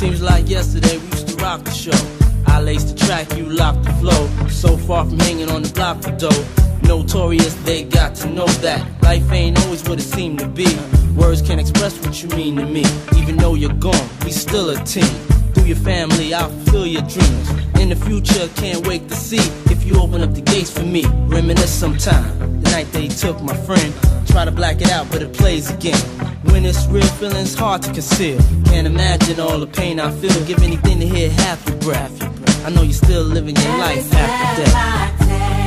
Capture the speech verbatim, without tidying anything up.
Seems like yesterday we used to rock the show. I laced the track, you locked the flow. So far from hanging on the block for dough. Notorious, they got to know that life ain't always what it seemed to be. Words can't express what you mean to me. Even though you're gone, we still a team. Through your family, I'll fulfill your dreams. In the future, can't wait to see if you open up the gates for me. Reminisce sometime, the night they took my friend. Try to black it out, but it plays again. When it's real, feeling's hard to conceal. Can't imagine all the pain I feel. Give anything to hear half your breath. I know you're still living your life after death.